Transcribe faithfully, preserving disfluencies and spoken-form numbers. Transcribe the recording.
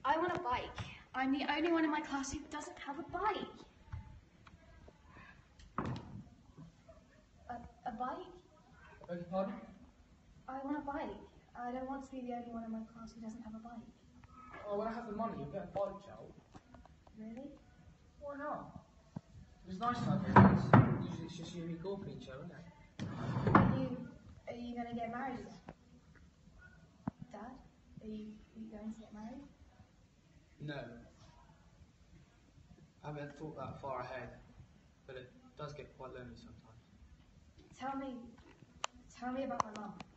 I want a bike. I'm the only one in my class who doesn't have a bike. A, a bike? I beg your pardon? I want a bike. I don't want to be the only one in my class who doesn't have a bike. Oh, when I have the money, you'll get a bike, Joel. Really? Why not? It's nice to have friends. Usually it's just you and me golfing each other, isn't it? Are you, are you going to get married? Dad? Are you, are you going to get married? No. I haven't thought that far ahead, but it does get quite lonely sometimes. Tell me, tell me about my mum.